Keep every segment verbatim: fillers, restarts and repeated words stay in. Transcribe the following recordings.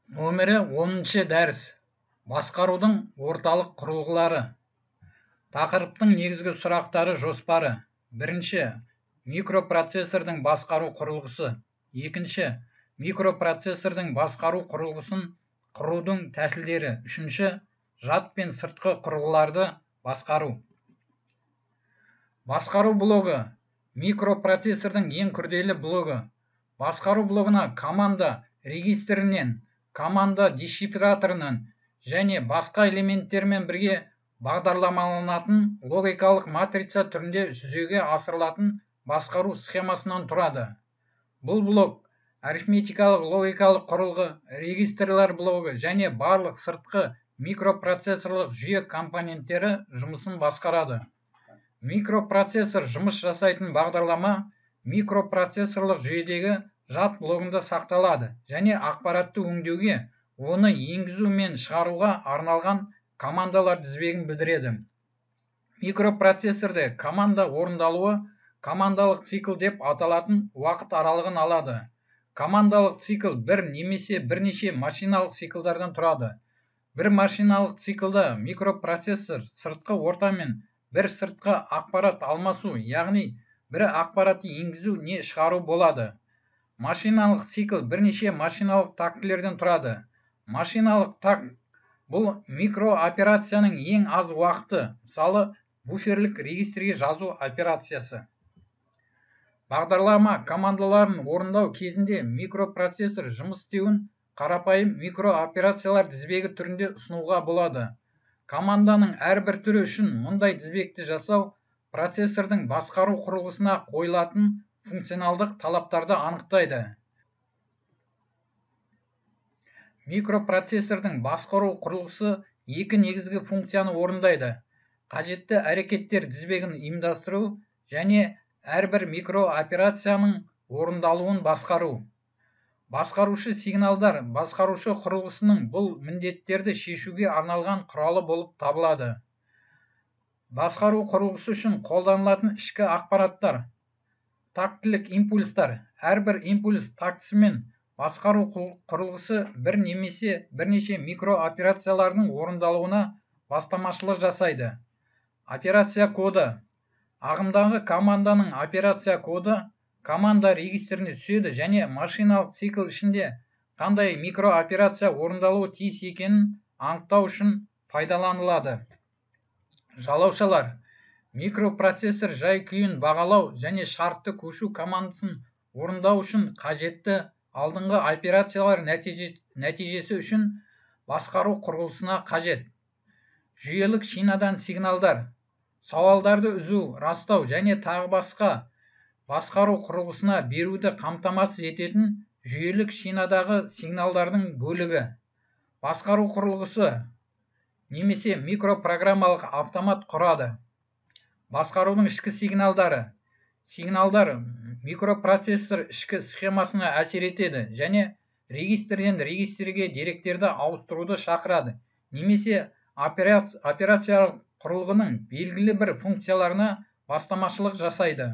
Номері оныншы дәріс. Басқарудың орталық құрылғылары. Тақырыптың негізгі сұрақтары жоспары. Бірінші, микропроцессордың басқару құрылғысы. Екінші, микропроцессордың басқару құрылғысын құрудың тәсілдері. Үшінші, жад пен сыртқы құрылғыларды басқару. Басқару блогы. Микропроцессордың ең күрделі блогы. Басқару блогына команда регистрінен, команда дешифраторынан және басқа элементтермен бірге бағдарламаланатын логикалық матрица түрінде жүзеге асырылатын басқару схемасынан тұрады. Бұл блок арифметикалық логикалық құрылғы, регистрлер блогы және барлық сыртқы микропроцессорлық жүйе компоненттері жұмысын басқарады. Микропроцессор жұмыс жасайтын бағдарлама микропроцессорлық жүйедегі жад блогында сақталады және ақпаратты өңдеуге, оны енгізу мен шығаруға арналған командалар тізбегін білдіреді. Микропроцессорде команда орындалуы командалық цикл деп аталатын уақыт аралығын алады. Командалық цикл бір немесе бірнеше машиналық циклдардан тұрады. Бір машиналық циклда микропроцессор сыртқы ортамен бір сыртқы ақпарат алмасу, яғни бір ақпаратты енгізу не шығару болады. Машиналық цикл бірнеше машиналық тактілерден тұрады. Машиналық такт бұл микрооперацияның ең аз уақыты, мысалы, буферлік регистрге жазу операциясы. Бағдарлама командаларын орындау кезінде микропроцессор жұмыс істеуін қарапайым микрооперациялар тізбегі түрінде ұсынуға болады. Команданың әрбір түрі үшін мұндай тізбекті жасау процессордың басқару құрылғысына қойылатын функционалдық талаптарды анықтайды. Микропроцессордың басқару құрылғысы екі негізгі функцияны орындайды: қажетті әрекеттер тізбегін ұйымдастыру және әрбір микрооперацияның орындалуын басқару. Басқарушы сигналдар басқарушы құрылғысының бұл міндеттерді шешуге арналған құралы болып табылады. Басқару құрылғысы үшін қолданылатын ішкі ақпараттар. Тактілік импульстар. Әрбір импульс тактісімен басқару құрылғысы бір немесе бірнеше микрооперациялардың орындалуына бастамашылық жасайды. Операция коды. Ағымдағы команданың операция коды команда регистріне түседі және машиналық цикл ішінде қандай микрооперация орындалуы тиіс екенін анықтау үшін пайдаланылады. Жалаушалар. Микропроцессор жай-күйін бағалау және шартты көшу командасын орындау үшін қажетті алдыңғы операциялар нәтижесі үшін басқару құрылғысына қажет. Жүйелік шинадан сигналдар. Сауалдарды үзу, растау және тағы басқа басқару құрылғысына беруді қамтамасыз ететін жүйелік шинадағы сигналдардың бөлігі. Басқару құрылғысы немесе микропрограммалық автомат құрады. Басқарудың ішкі сигналдары. Сигналдар микропроцессор ішкі схемасына әсер етеді және регистрден регистрге деректерді ауыстыруды шақырады, немесе операциялық құрылғының белгілі бір функцияларына бастамашылық жасайды.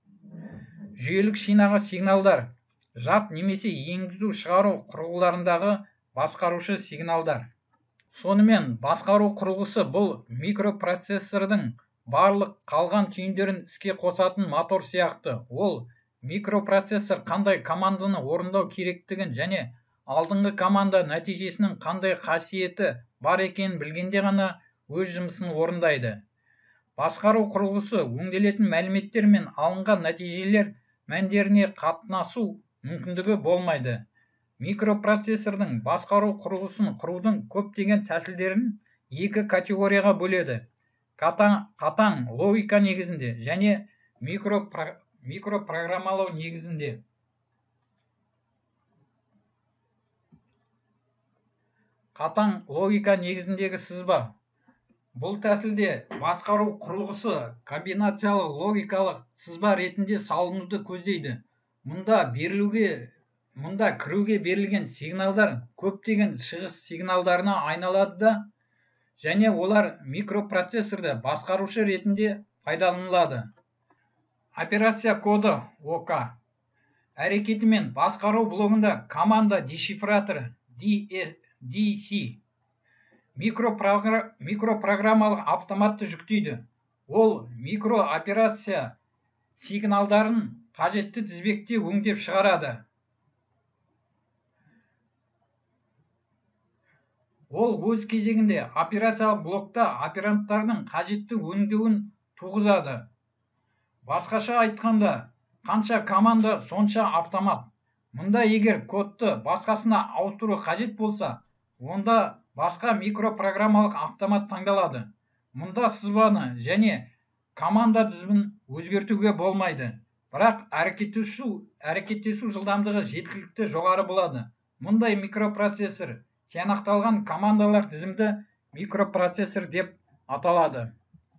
Жүйелік шинаға сигналдар. Жад немесе енгізу шығару құрылғыларындағы басқарушы сигналдар. Сонымен басқару құрылғысы бұл микропроцессордың барлық қалған түйіндерін іске қосатын мотор сияқты. Ол микропроцессор қандай команданы орындау керектігін және алдыңғы команда нәтижесінің қандай қасиеті бар екенін білгенде ғана өз жұмысын орындайды. Басқару құрылғысы өңделетін мәліметтер мен алынған нәтижелер мәндеріне қатынасу мүмкіндігі болмайды. Микропроцессордың басқару құрылғысын құрудың көптеген тәсілдерін екі категорияға бөледі: қатаң, қатаң логика негізінде және микропрограммалау негізінде. Қатаң логика негізіндегі сызба. Бұл тәсілде басқару құрылғысы комбинациялық логикалық сызба ретінде салынуды көздейді. Мұнда берілуге Мұнда кіруге берілген сигналдар көптеген шығыс сигналдарына айналады да, және олар микропроцессорды басқарушы ретінде пайдаланылады. Операция коды ОК. Әрекетімен басқару блогында команда дешифраторы ди си микропрограммалық автоматты жүктейді. Ол микрооперация сигналдарын қажетті тізбекте өңдеп шығарады. Ол өз кезегінде операциялық блокта операндтардың қажетті өңдеуін туғызады. Басқаша айтқанда, қанша команда, сонша автомат. Мұнда егер кодты басқасына ауыстыру қажет болса, онда басқа микропрограммалық автомат таңдалады. Мұнда сызбаны және команда тізімін өзгертуге болмайды. Бірақ әрекеттесу, әрекеттесу жылдамдығы жеткілікті жоғары болады. Мұндай микропроцессор тиянақталған командалар тізімді микропроцессор деп аталады.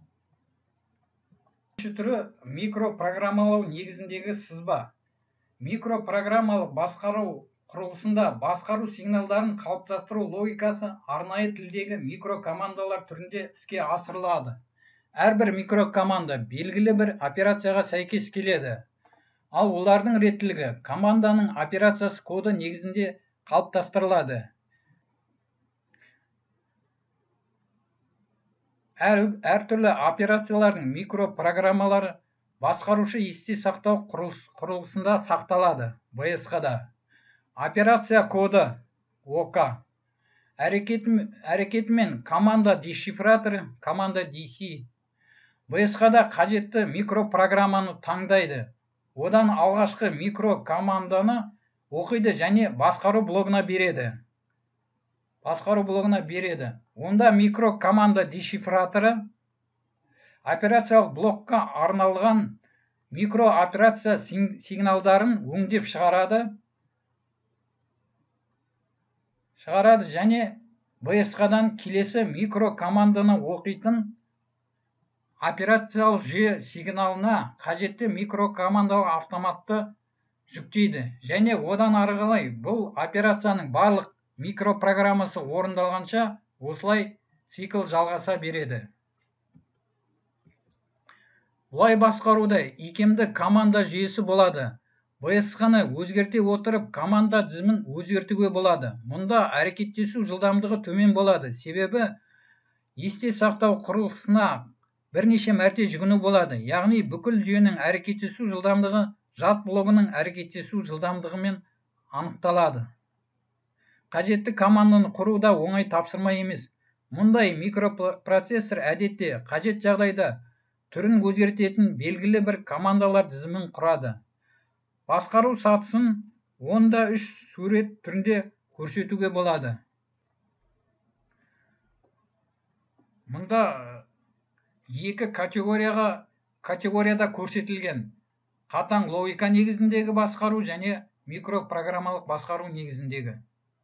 Үшінші түрі микропрограммалау негізіндегі сызба. Микропрограммалық басқару құрылысында басқару сигналдарын қалыптастыру логикасы арнайы тілдегі микрокомандалар түрінде іске асырылады. Әрбір микрокоманда белгілі бір операцияға сәйкес келеді. Ал олардың реттілігі команданың операциясы коды негізінде қалыптастырылады. Әр, әртүрлі операциялардың микропрограммалары басқарушы есте сақтау құрылысында сақталады, бэ эс қа-да. Операция коды, о ка. Әрекетімен команда дешифраторы, команда ди си. бэ эс қа-да қажетті микропрограмманы таңдайды. Одан алғашқы микрокоманданы оқиды және басқару блогына береді. Басқару блогына береді. Онда микрокоманда дешифраторы операциялық блокқа арналған микрооперация сигналдарын өңдеп шығарады. Шығарады және бэ эс қа-дан келесі микрокоманданы оқитын операциялық жүйе сигналына қажетті микрокомандалық автоматты жүктейді. Және одан ары қарай бұл операцияның барлық микропрограммасы орындалғанша осылай цикл жалғаса береді. Бұлай басқаруда икемді команда жүйесі болады. бэ эс қа-ны өзгерте отырып команда тізімін өзгертуге болады. Мұнда әрекеттесу жылдамдығы төмен болады. Себебі есте сақтау құрылысына бірнеше мәрте жүгіну болады. Яғни бүкіл жүйенің әрекеттесу жылдамдығы жад блогының әрекеттесу жылдамдығымен анықталады. Қажетті команданы құруда оңай тапсырма емес. Мұндай микропроцессор әдетте қажет жағдайда түрін өзгертетін белгілі бір командалар тізімін құрады. Басқару сатысын онда үш сурет түрінде көрсетуге болады. Мұнда екі категорияға категорияда көрсетілген қатаң логика негізіндегі басқару және микропрограммалық басқару негізіндегі.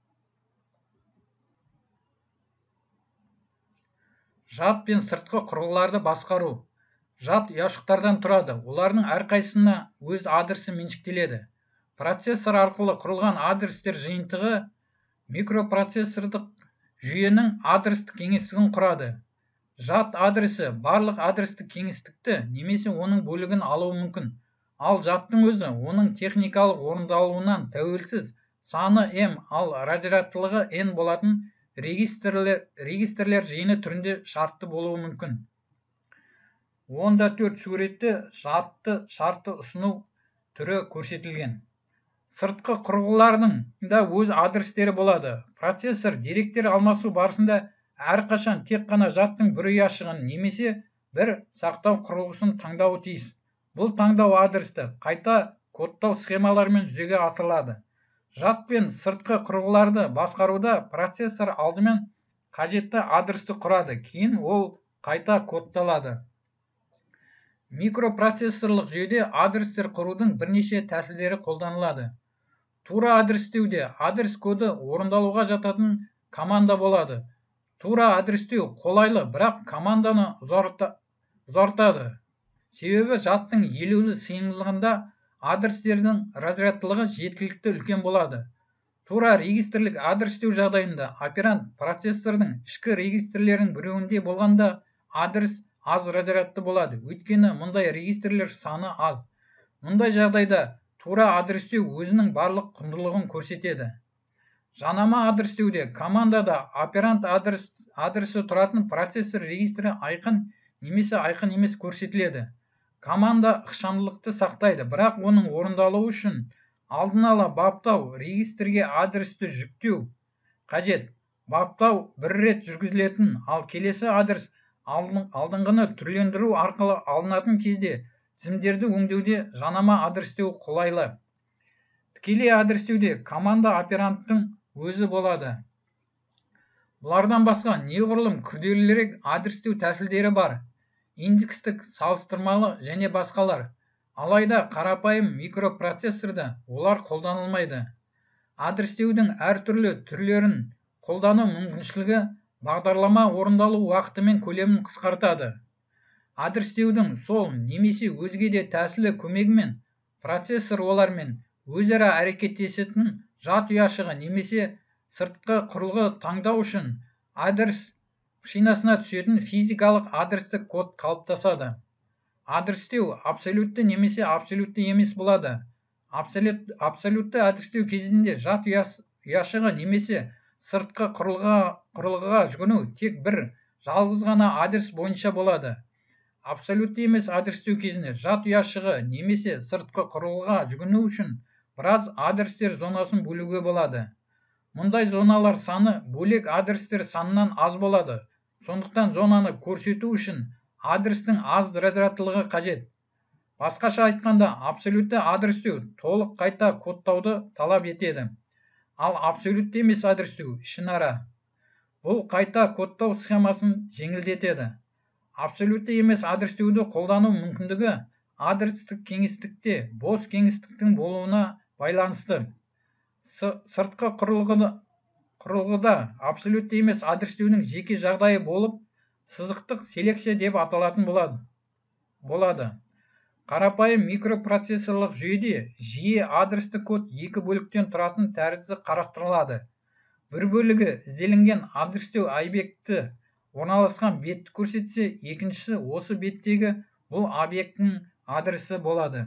Жад пен сыртқы құрылғыларды басқару. Жад ұяшықтардан тұрады. Олардың әрқайсысына өз адресі меншіктеледі. Процессор арқылы құрылған адрестер жиынтығы микропроцессордық жүйенің адрестік кеңістігін құрады. Жад адресі барлық адрестік кеңістікті немесе оның бөлігін алуы мүмкін. Ал жадтың өзі оның техникалық орындалуынан тәуелсіз саны м, ал разрядтылығы n болатын регистрлер, регистрлер жиыны түрінде шартты болуы мүмкін. онда төрт суретті жадты шартты ұсыну түрі көрсетілген. Сыртқы құрылғылардың да өз адрестері болады. Процессор деректер алмасу барысында әрқашан тек қана жадтың бір ұяшығын немесе бір сақтау құрылғысын таңдауы тиіс. Бұл таңдау адресті қайта кодтау схемаларымен жүзеге асырылады. Жад пен сыртқы құрылғыларды басқаруда процессор алдымен қажетті адресті құрады, кейін ол қайта кодталады. Микропроцессорлық жүйеде адрестер құрудың бірнеше тәсілдері қолданылады. Тура адрестеуде адрес коды орындалуға жататын команда болады. Тура адрестеу қолайлы, бірақ команданы ұзартады. Себебі жадтың елеулі сыйымдылығында адрестердің разрядтылығы жеткілікті үлкен болады. Тура регистрлік адрестеу жағдайында операнд процессордың ішкі регистрлерінің біреуінде болғанда адрес аз разрядты болады. Өйткені мұндай регистрлер саны аз. Мұндай жағдайда тура адрестеу өзінің барлық құндылығын көрсетеді. Жанама адрестеуде командада операнд адрес, адресі тұратын процессор регистрі айқын немесе айқын емес көрсетіледі. Команда ықшамдылықты сақтайды, бірақ оның орындалуы үшін алдын ала баптау регистрге адресті жүктеу қажет. Баптау бір рет жүргізілетін, ал келесі адрес алдыңғыны түрлендіру арқылы алынатын кезде тізімдерді өңдеуде жанама адрестеу қолайлы. Тікелей адрестеуде команда операндтың өзі болады. Бұлардан басқа неғұрлым күрделірек адрестеу тәсілдері бар. Индекстік, салыстырмалы және басқалар. Алайда қарапайым микропроцессорда олар қолданылмайды. Адрестеудің әртүрлі түрлерін қолдану мүмкіншілігі бағдарлама орындалу уақыты мен көлемін қысқартады. Адрестеудің сол немесе өзге де тәсілі көмегімен процессор олармен өзара әрекеттесетін жат ұяшығы немесе сыртқы құрылғы таңдау үшін адрес шинасына түсетін физикалық адрестік код қалыптасады. Адрестеу абсолютті немесе абсолютті емес болады. Абсолютті адрестеу кезінде жат ұяшығы немесе сыртқы құрылғыға жүгіну тек бір жалғыз ғана адрес бойынша болады. Абсолютті емес адрестеу кезінде жат ұяшығы немесе сыртқы құрылғыға жүгіну үшін біраз адрестер зонасын бөлуге болады. Мұндай зоналар саны бөлек адрестер санынан аз болады. Сондықтан зонаны көрсету үшін адрестің аз разрядтылығы қажет. Басқаша айтқанда, абсолютті адрестеу толық қайта кодтауды талап етеді. Ал абсолютті емес адрестеу ішінара. Бұл қайта кодтау схемасын жеңілдетеді. Абсолютті емес адрестеуді қолдану мүмкіндігі адрестік кеңістікте бос кеңістіктің болуына байланысты. Сыртқы құрылғыда абсолютті емес адрестеудің жеке жағдайы болып, сызықтық селекция деп аталатын болады. Қарапайым микропроцессорлық жүйеде жиі адресті код екі бөліктен тұратын тәрізді қарастырылады. Бір бөлігі ізделінген адрестеу объекті орналасқан бетті көрсетсе, екіншісі осы беттегі бұл объекттің адресі болады.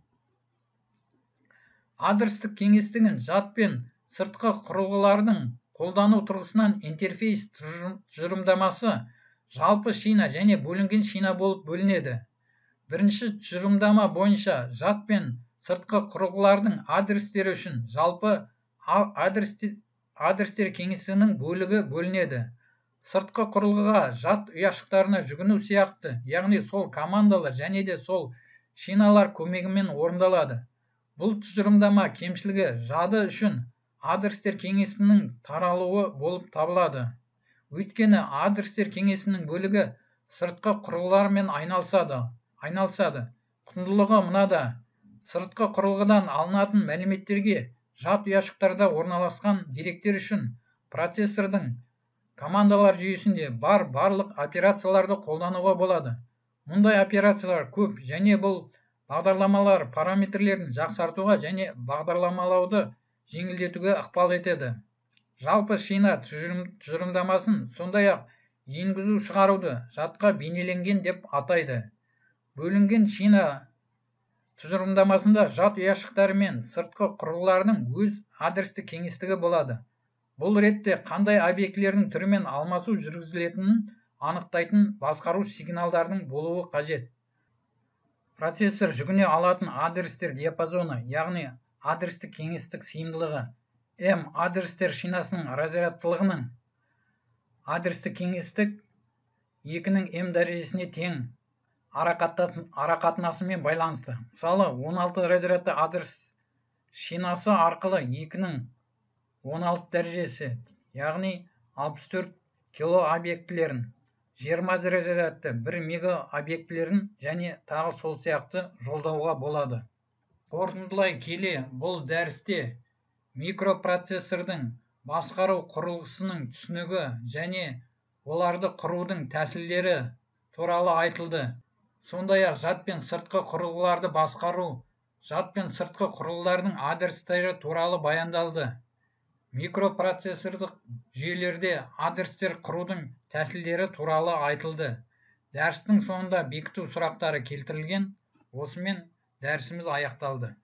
Адрестік кеңістігін жат пен сыртқы құрылғылардың қолдану тұрғысынан интерфейс тұжырымдамасы жалпы шина және бөлінген шина болып бөлінеді. Бірінші тұжырымдама бойынша жат пен сыртқы құрылғылардың адрестері үшін жалпы адрестер кеңістігінің бөлігі бөлінеді. Сыртқы құрылғыға жат ұяшықтарына жүгіну сияқты, яғни сол командалар және де сол шиналар көмегімен орындалады. Бұл тұжырымдама кемшілігі жады үшін адрестер кеңістігінің таралуы болып табылады. Өйткені адрестер кеңістігінің бөлігі сыртқы құрылғылармен айналысады. Құндылығы мынада: сыртқы құрылғыдан алынатын мәліметтерге жат ұяшықтарда орналасқан деректер үшін процессордың командалар жүйесінде бар барлық операцияларды қолдануға болады. Мұндай операциялар көп және бұл бағдарламалар параметрлерін жақсартуға және бағдарламалауды жеңілдетуге ықпал етеді. Жалпы шина тұжырымдамасын сондай-ақ енгізу шығаруды жадқа бейнеленген деп атайды. Бөлінген шина тұжырымдамасында жат ұяшықтары мен сыртқы құрылғылардың өз адресті кеңістігі болады. Бұл ретте қандай объектілердің түрімен алмасу жүргізілетінін анықтайтын басқару сигналдардың болуы қажет. Процессор жүгіне алатын адрестер диапазоны, яғни адрестік кеңістік сыйымдылығы, М адрестер шинасының разрядтылығының адрестік кеңістік екінің М дәрежесіне тең арақатынасымен байланысты. Мысалы, он алты разрядты адрес шинасы арқылы екінің он алты дәрежесі, яғни алпыс төрт кило объектілерін, жиырма разрядты бір мега объектілерін және тағы сол сияқты жолдауға болады. Қорытындылай келе, бұл дәрісте микропроцессордың басқару құрылғысының түсінігі және оларды құрудың тәсілдері туралы айтылды. Сондай-ақ жад пен сыртқы құрылғыларды басқару, жад пен сыртқы құрылғылардың адрестері туралы баяндалды. Микропроцессордық жүйелерде адрестер құрудың тәсілдері туралы айтылды. Дәрістің соңында бекіту сұрақтары келтірілген. Осымен дәрісіміз аяқталды.